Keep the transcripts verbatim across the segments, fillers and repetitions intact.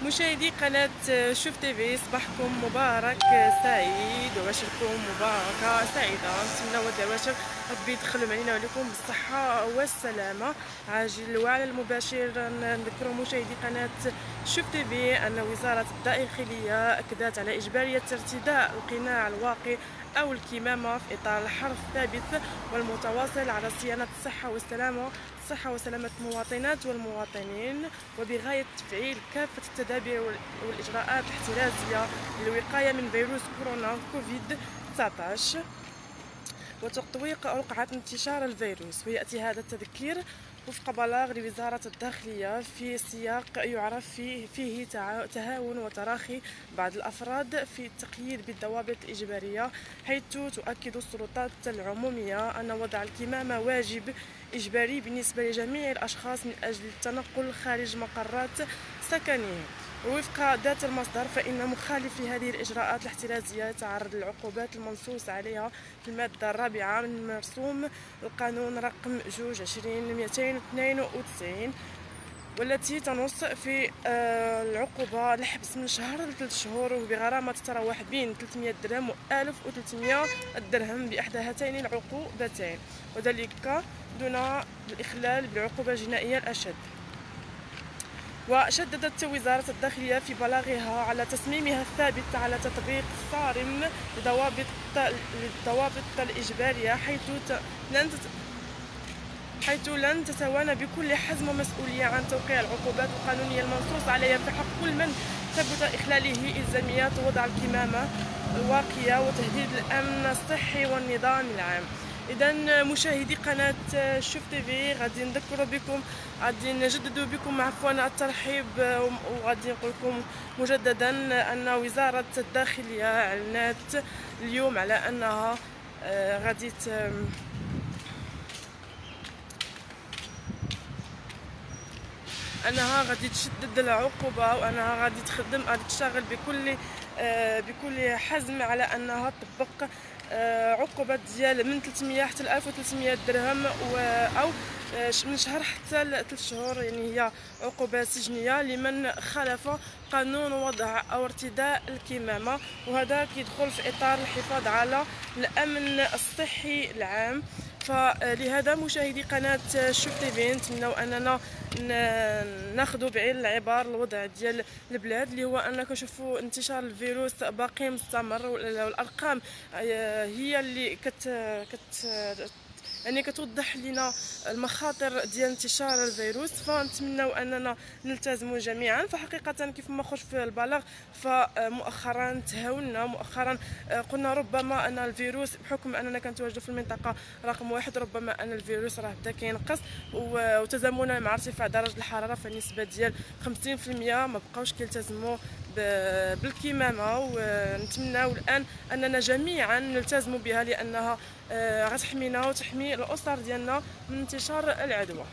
مشاهدي قناة شوف تيفي، صباحكم مبارك سعيد وعشركم مباركة سعيدة. نتمنى هاد العواشر ربي يدخلهم علينا وعليكم بالصحة والسلامة عاجل وعلى المباشر. نذكر مشاهدي قناة شوف تيفي أن وزارة الداخلية أكدت على إجبارية ارتداء القناع الواقي أو الكمامة في إطار الحرص الثابت والمتواصل على صيانة الصحة والسلامة الصحة وسلامة المواطنات والمواطنين، وبغاية تفعيل كافة التدابير والإجراءات الاحترازية للوقاية من فيروس كورونا كوفيد تسعة عشر وتطويق رقعة انتشار الفيروس. ويأتي هذا التذكير وفق بلاغ لوزارة الداخلية في سياق يعرف فيه, فيه تهاون وتراخي بعض الأفراد في التقييد بالضوابط الإجبارية، حيث تؤكد السلطات العمومية أن وضع الكمامة واجب إجباري بالنسبة لجميع الأشخاص من أجل التنقل خارج مقرات سكنهم. ووفق ذات المصدر فإن مخالفي هذه الإجراءات الاحترازية يتعرض للعقوبات المنصوص عليها في المادة الرابعة من مرسوم القانون رقم جوج عشرين مئتين واثنين وتسعين، والتي تنص في العقوبة الحبس من شهر لثلاث شهور وبغرامة تتراوح بين ثلاثمئة درهم و ألف وثلاثمئة درهم بإحدى هاتين العقوبتين، وذلك دون الإخلال بالعقوبة الجنائية الأشد. وشددت وزارة الداخلية في بلاغها على تصميمها الثابت على تطبيق صارم لضوابط للضوابط الإجبارية، حيث لن حيث لن تتوانى بكل حزم ومسؤولية عن توقيع العقوبات القانونية المنصوص عليها في حق كل من ثبت إخلاله إلزاميات وضع الكمامة الواقية وتهديد الأمن الصحي والنظام العام. إذا مشاهدي قناة شوف تيفي، غادي نذكر بكم، غادي نجدد بكم عفوا الترحيب، وغادي نقول لكم مجددا أن وزارة الداخلية أعلنت اليوم على أنها غادي انها غادي تشدد العقوبه، وانها غادي تخدم غادي تشتغل بكل بكل حزم على انها تطبق عقوبات ديال من ثلاثمئة حتى ألف وثلاثمئة درهم او من شهر حتى ثلاث شهور، يعني هي عقوبه سجنيه لمن خالف قانون وضع او ارتداء الكمامه، وهذا كيدخل في اطار الحفاظ على الامن الصحي العام. فلهذا مشاهدي قناة شوف تيفي نتمنوا اننا ناخذوا بعين الاعتبار الوضع ديال البلاد، اللي هو ان كنشوفوا انتشار الفيروس باقي مستمر، والارقام هي اللي كت كت يعني كتوضح لنا المخاطر ديال انتشار الفيروس. فنتمنوا اننا نلتزموا جميعا. فحقيقه كيف ما خرج في البلاغ فمؤخرا تهاونا، مؤخرا قلنا ربما ان الفيروس بحكم اننا كنتواجدوا في المنطقه رقم واحد، ربما ان الفيروس راه بدا كينقص، وتزامنا مع ارتفاع درجه الحراره فالنسبه ديال خمسين بالمئة ما بقاوش كيلتزموا بالكمامه. ونتمناو الان اننا جميعا نلتزموا بها، لانها غتحمينا وتحمي الاسر ديالنا من انتشار العدوى.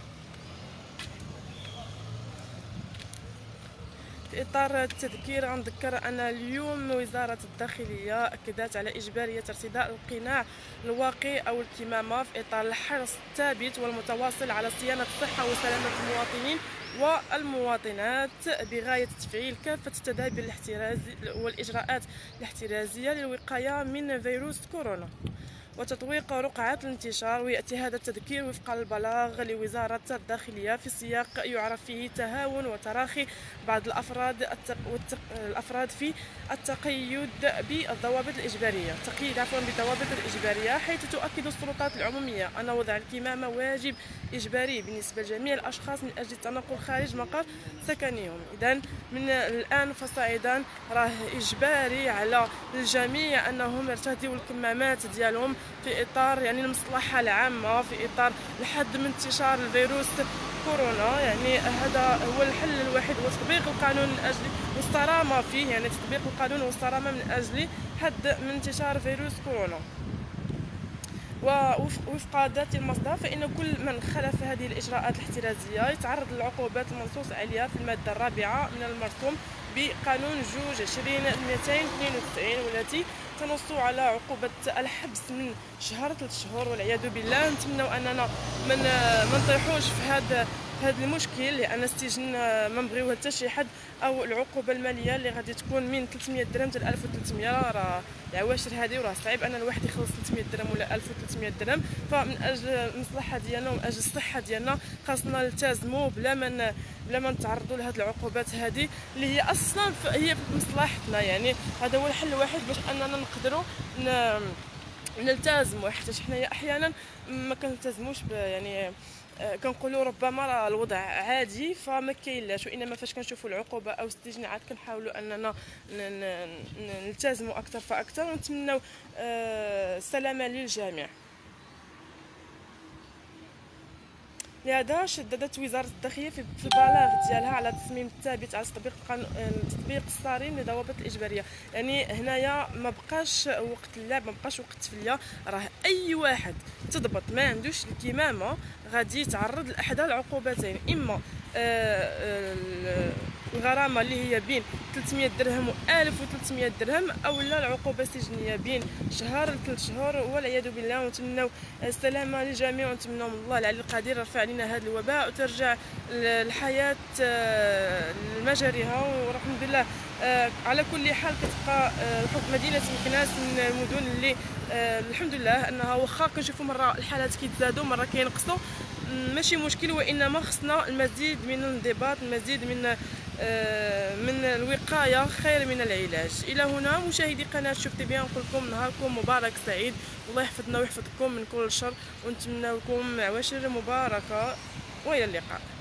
في اطار التذكير غنذكر ان اليوم وزاره الداخليه اكدت على اجباريه ارتداء القناع الواقي او الكمامه في اطار الحرص الثابت والمتواصل على صيانه الصحه وسلامه المواطنين والمواطنات، بغايه تفعيل كافه التدابير الاحترازيه والاجراءات الاحترازيه للوقايه من فيروس كورونا وتطويق رقعة الانتشار. ويأتي هذا التذكير وفق البلاغ لوزارة الداخلية في سياق يعرف فيه تهاون وتراخي بعض الأفراد التق... الأفراد في التقيد بالضوابط الإجبارية التقييد عفوا بالضوابط الإجبارية، حيث تؤكد السلطات العمومية أن وضع الكمامة واجب إجباري بالنسبة لجميع الأشخاص من أجل التنقل خارج مقر سكنهم. إذا من الآن فصاعدا راه إجباري على الجميع أنهم يرتدوا الكمامات ديالهم في اطار يعني المصلحه العامه، في اطار الحد من انتشار الفيروس كورونا. يعني هذا هو الحل الوحيد، هو تطبيق القانون من اجل والصرامه فيه، يعني تطبيق القانون والصرامه من اجل حد من انتشار فيروس كورونا. ووفق ذات المصدر فإن كل من خالف هذه الإجراءات الاحترازية يتعرض للعقوبات المنصوص عليها في المادة الرابعة من المرسوم بقانون جوج عشرين مئتين واثنين وتسعين، والتي تنص على عقوبة الحبس من شهر ثلاث شهور والعياذ بالله. نتمنوا أننا من ما نطيحوش في هذا في هذا المشكل، لان السجن ما نبغيوه حتى شي حد، او العقوبه الماليه اللي غادي تكون من ثلاثمية درهم حتى ألف وثلاثمية. راه العواشر هذه راه صعيب ان الواحد يخلص ثلاثمية درهم ولا ألف وثلاثمية درهم. فمن اجل المصلحه ديالنا ومن اجل الصحه ديالنا خاصنا نلتزموا بلا ما بلا ما نتعرضوا لهذه العقوبات هذه اللي هي اصلا هي في مصلحتنا. يعني هذا هو الحل الوحيد باش اننا نقدروا نلتزموا، حتى حنايا احيانا ما كنلتزموش يعني كنقولوا ربما راه الوضع عادي فما كاينلاش، وانما فاش كنشوفوا العقوبه او السجن عاد كنحاولوا اننا نلتزموا اكثر فاكثر، ونتمنوا السلامه للجميع. لهذا شددت وزارة الداخلية في البلاغ ديالها على تصميم الثابت على تطبيق التطبيق الصارم لضوابط الإجبارية. يعني هنايا ما بقاش وقت اللعب، ما بقاش وقت تفليا، راه أي واحد تضبط ما عندوش الكمامة غادي يتعرض لأحد العقوبتين، إما الغرامه اللي هي بين ثلاثمية درهم و ألف وثلاثمية درهم، او لا العقوبه السجنيه بين شهر لثلاث شهور والعياذ بالله. ونتمنوا السلامه للجميع، ونتمنوا من الله العلي القدير يرفع علينا هذا الوباء وترجع الحياه لمجاريها. والحمد لله على كل حال كتبقى مدينه مكناس من المدن اللي الحمد لله انها واخا كنشوفوا مره الحالات كيتزادوا مره كينقصوا ماشي مشكل، وانما خصنا المزيد من الانضباط، المزيد من من الوقايه خير من العلاج. الى هنا مشاهدي قناه شوف تي في، نقول لكم نهاركم مبارك سعيد، والله يحفظنا ويحفظكم من كل شر، ونتمنى لكم عواشر مباركه والى اللقاء.